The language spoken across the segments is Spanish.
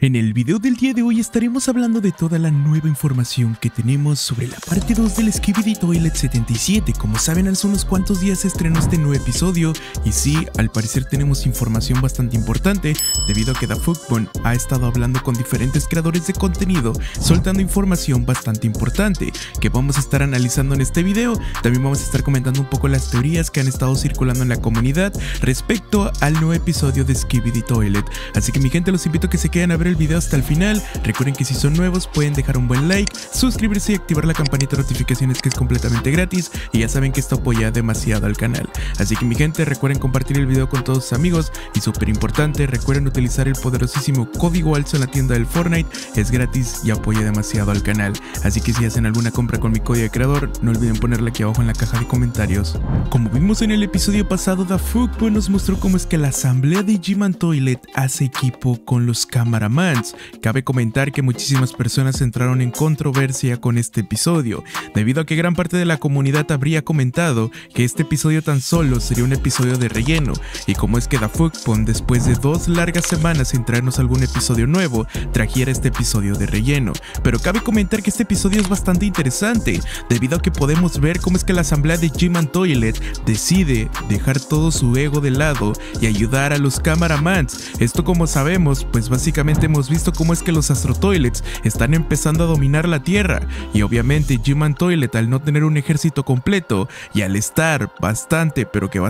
En el video del día de hoy estaremos hablando de toda la nueva información que tenemos sobre la parte 2 del Skibidi Toilet 77. Como saben, hace unos cuantos días se estrenó este nuevo episodio y sí, al parecer tenemos información bastante importante debido a que DaFuqBun ha estado hablando con diferentes creadores de contenido, soltando información bastante importante que vamos a estar analizando en este video. También vamos a estar comentando un poco las teorías que han estado circulando en la comunidad respecto al nuevo episodio de Skibidi Toilet. Así que mi gente, los invito a que se queden a ver el video hasta el final. Recuerden que si son nuevos pueden dejar un buen like, suscribirse y activar la campanita de notificaciones, que es completamente gratis, y ya saben que esto apoya demasiado al canal. Así que mi gente, recuerden compartir el video con todos sus amigos y súper importante, recuerden utilizar el poderosísimo código ALSO en la tienda del Fortnite, es gratis y apoya demasiado al canal. Así que si hacen alguna compra con mi código de creador, no olviden ponerla aquí abajo en la caja de comentarios. Como vimos en el episodio pasado, DaFuqBun nos mostró cómo es que la asamblea de G-Man Toilet hace equipo con los Cameramans. Cabe comentar que muchísimas personas entraron en controversia con este episodio, debido a que gran parte de la comunidad habría comentado que este episodio tan solo sería un episodio de relleno, y cómo es que DaFuqBun, después de 2 largas semanas sin traernos algún episodio nuevo, trajera este episodio de relleno. Pero cabe comentar que este episodio es bastante interesante, debido a que podemos ver cómo es que la asamblea de G-Man Toilet decide dejar todo su ego de lado y ayudar a los Cameramans. Esto, como sabemos, pues básicamente hemos visto cómo es que los Astro Toilets están empezando a dominar la Tierra, y obviamente G-Man Toilet, al no tener un ejército completo y al estar bastante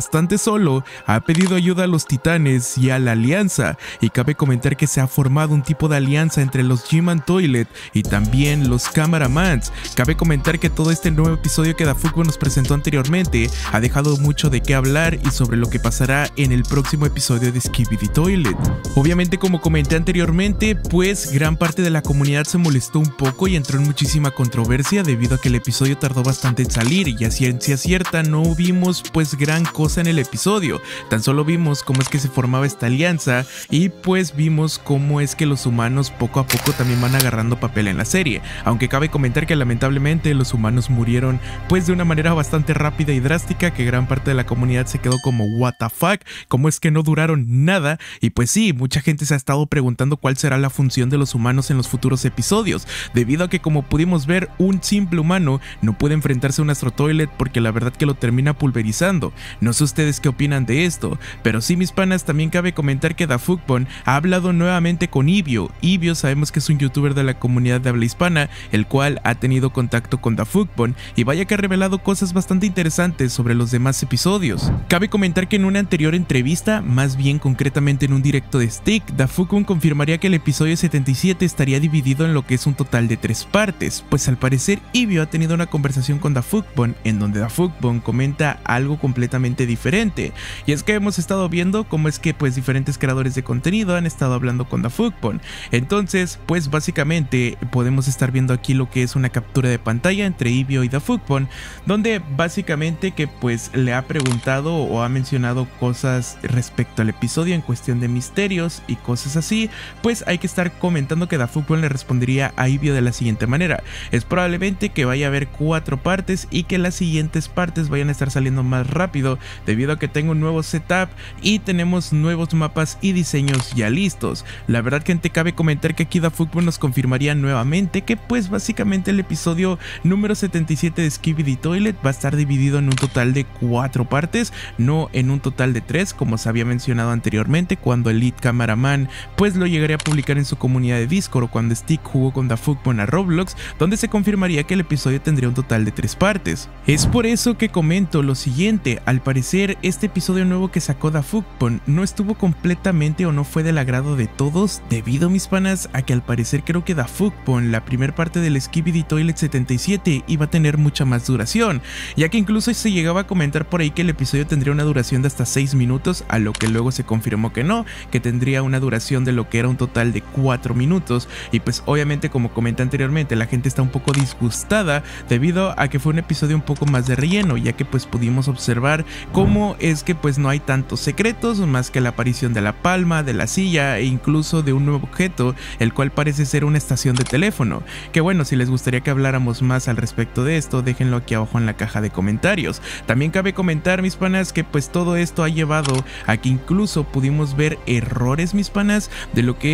solo, ha pedido ayuda a los Titanes y a la Alianza, y cabe comentar que se ha formado un tipo de alianza entre los G-Man Toilet y también los Cameramans. Cabe comentar que todo este nuevo episodio que DaFuqBun nos presentó anteriormente ha dejado mucho de qué hablar y sobre lo que pasará en el próximo episodio de Skibidi Toilet. Obviamente, como comenté anteriormente, pues gran parte de la comunidad se molestó un poco y entró en muchísima controversia debido a que el episodio tardó bastante en salir, y a ciencia cierta no vimos pues gran cosa en el episodio. Tan solo vimos cómo es que se formaba esta alianza y pues vimos cómo es que los humanos poco a poco también van agarrando papel en la serie, aunque cabe comentar que lamentablemente los humanos murieron pues de una manera bastante rápida y drástica, que gran parte de la comunidad se quedó como what the fuck, cómo es que no duraron nada. Y pues sí, mucha gente se ha estado preguntando cuál será la función de los humanos en los futuros episodios, debido a que, como pudimos ver, un simple humano no puede enfrentarse a un Astro Toilet porque la verdad que lo termina pulverizando. No sé ustedes qué opinan de esto, pero sí, mis panas, también cabe comentar que DaFuqBun ha hablado nuevamente con Ibio. Ibio sabemos que es un youtuber de la comunidad de habla hispana, el cual ha tenido contacto con DaFuqBun, y vaya que ha revelado cosas bastante interesantes sobre los demás episodios. Cabe comentar que en una anterior entrevista, más bien concretamente en un directo de Stick, DaFuqBun confirmaría que el episodio 77 estaría dividido en lo que es un total de 3 partes, pues al parecer Ibio ha tenido una conversación con DaFuqBun en donde DaFuqBun comenta algo completamente diferente, y es que hemos estado viendo cómo es que pues diferentes creadores de contenido han estado hablando con DaFuqBun. Entonces pues básicamente podemos estar viendo aquí lo que es una captura de pantalla entre Ibio y DaFuqBun, donde básicamente que pues le ha preguntado o ha mencionado cosas respecto al episodio en cuestión de misterios y cosas así. Pues hay que estar comentando que DaFuqBun le respondería a Ibio de la siguiente manera: es probablemente que vaya a haber 4 partes y que las siguientes partes vayan a estar saliendo más rápido debido a que tengo un nuevo setup y tenemos nuevos mapas y diseños ya listos. La verdad, gente, cabe comentar que aquí DaFuqBun nos confirmaría nuevamente que pues básicamente el episodio número 77 de Skibidi Toilet va a estar dividido en un total de 4 partes, no en un total de 3 como se había mencionado anteriormente cuando el lead cameraman pues lo llegaría a publicar en su comunidad de Discord, o cuando Stick jugó con DaFuqBun a Roblox, donde se confirmaría que el episodio tendría un total de 3 partes. Es por eso que comento lo siguiente: al parecer este episodio nuevo que sacó DaFuqBun no estuvo completamente o no fue del agrado de todos, debido, mis panas, a que al parecer creo que DaFuqBun, la primera parte del Skibidi Toilet 77, iba a tener mucha más duración, ya que incluso se llegaba a comentar por ahí que el episodio tendría una duración de hasta 6 minutos, a lo que luego se confirmó que no, que tendría una duración de lo que era un total de 4 minutos. Y pues obviamente, como comenté anteriormente, la gente está un poco disgustada debido a que fue un episodio un poco más de relleno, ya que pues pudimos observar cómo es que pues no hay tantos secretos más que la aparición de la palma, de la silla e incluso de un nuevo objeto, el cual parece ser una estación de teléfono. Que bueno, si les gustaría que habláramos más al respecto de esto, déjenlo aquí abajo en la caja de comentarios. También cabe comentar, mis panas, que pues todo esto ha llevado a que incluso pudimos ver errores, mis panas, de lo que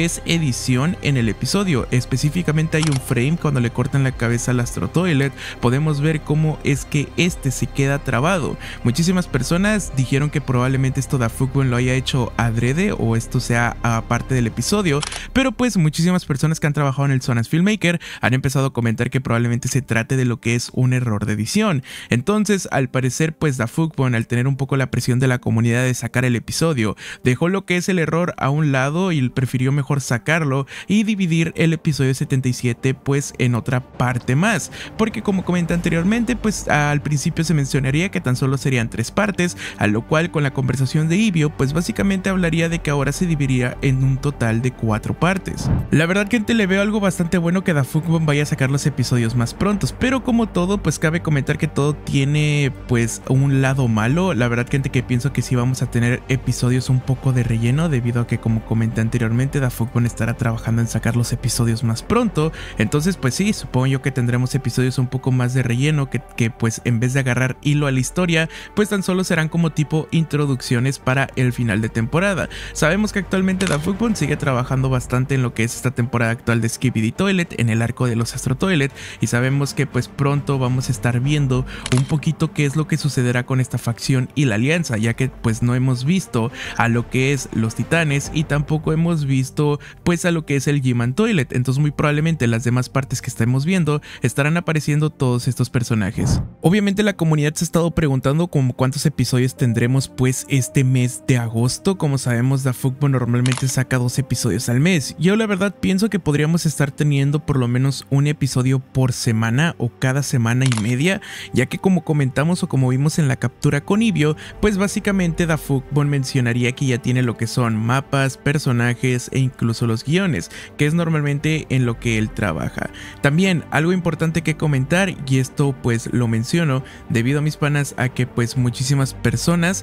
es edición en el episodio. Específicamente hay un frame cuando le cortan la cabeza al Astro Toilet, podemos ver cómo es que este se queda trabado. Muchísimas personas dijeron que probablemente esto Dafukbon lo haya hecho adrede o esto sea aparte del episodio, pero pues muchísimas personas que han trabajado en el Sonas Filmmaker han empezado a comentar que probablemente se trate de lo que es un error de edición. Entonces, al parecer, pues Dafukbon, al tener un poco la presión de la comunidad de sacar el episodio, dejó lo que es el error a un lado y prefirió mejor sacarlo y dividir el episodio 77 pues en otra parte más, porque como comenté anteriormente, pues al principio se mencionaría que tan solo serían 3 partes, a lo cual con la conversación de Ibio pues básicamente hablaría de que ahora se dividiría en un total de 4 partes. La verdad, gente, le veo algo bastante bueno que Dafukbon vaya a sacar los episodios más prontos, pero como todo, pues cabe comentar que todo tiene pues un lado malo. La verdad, gente, que pienso que sí vamos a tener episodios un poco de relleno, debido a que, como comenté anteriormente, Dafukbon estará trabajando en sacar los episodios más pronto. Entonces pues sí, supongo yo que tendremos episodios un poco más de relleno que pues en vez de agarrar hilo a la historia, pues tan solo serán como tipo introducciones para el final de temporada. Sabemos que actualmente Dafukbon sigue trabajando bastante en lo que es esta temporada actual de Skibidi Toilet, en el arco de los Astro Toilet, y sabemos que pues pronto vamos a estar viendo un poquito qué es lo que sucederá con esta facción y la alianza, ya que pues no hemos visto a lo que es los titanes y tampoco hemos visto pues a lo que es el G-Man Toilet. Entonces muy probablemente las demás partes que estemos viendo estarán apareciendo todos estos personajes. Obviamente la comunidad se ha estado preguntando como cuántos episodios tendremos pues este mes de agosto. Como sabemos, Dafukbon normalmente saca 2 episodios al mes. Yo la verdad pienso que podríamos estar teniendo por lo menos un episodio por semana o cada semana y media, ya que como comentamos o como vimos en la captura con Ibio, pues básicamente Dafukbon mencionaría que ya tiene lo que son mapas, personajes e incluso los guiones, que es normalmente en lo que él trabaja. También algo importante que comentar, y esto pues lo menciono debido a mis panas a que pues muchísimas personas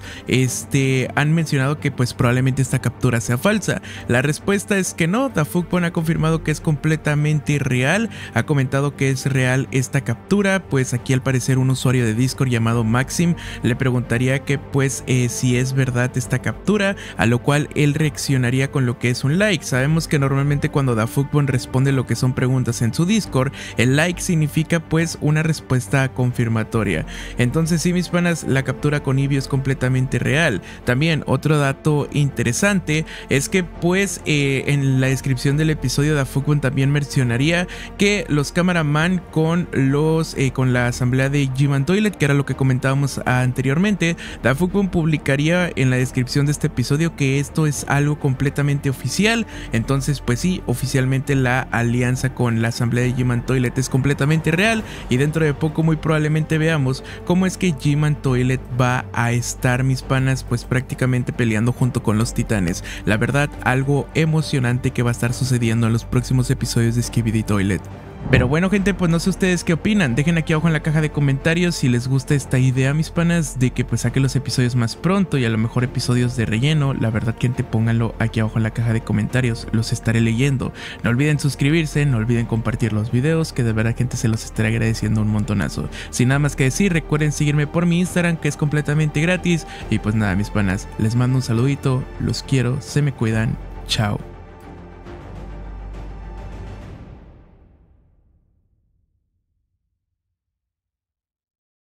han mencionado que pues probablemente esta captura sea falsa. La respuesta es que no. Dafukbon ha confirmado que es completamente real, ha comentado que es real esta captura. Pues aquí al parecer un usuario de Discord llamado Maxim le preguntaría que pues si es verdad esta captura, a lo cual él reaccionaría con lo que es un like. Sabemos que normalmente cuando Dafukbon responde lo que son preguntas en su Discord, el like significa pues una respuesta confirmatoria. Entonces sí, mis panas, la captura con Ibio es completamente real. También otro dato interesante es que pues en la descripción del episodio Dafukbon también mencionaría que los cameraman con la asamblea de G-Man Toilet, que era lo que comentábamos anteriormente, Dafukbon publicaría en la descripción de este episodio que esto es algo completamente oficial. Entonces pues sí, oficialmente la alianza con la asamblea de G-Man Toilet es completamente real, y dentro de poco muy probablemente veamos cómo es que G-Man Toilet va a estar, mis panas, pues prácticamente peleando junto con los titanes. La verdad, algo emocionante que va a estar sucediendo en los próximos episodios de Skibidi Toilet. Pero bueno, gente, pues no sé ustedes qué opinan. Dejen aquí abajo en la caja de comentarios si les gusta esta idea, mis panas, de que pues saque los episodios más pronto y a lo mejor episodios de relleno. La verdad, gente, pónganlo aquí abajo en la caja de comentarios, los estaré leyendo. No olviden suscribirse, no olviden compartir los videos, que de verdad, gente, se los estaré agradeciendo un montonazo. Sin nada más que decir, recuerden seguirme por mi Instagram, que es completamente gratis. Y pues nada, mis panas, les mando un saludito, los quiero, se me cuidan, chao.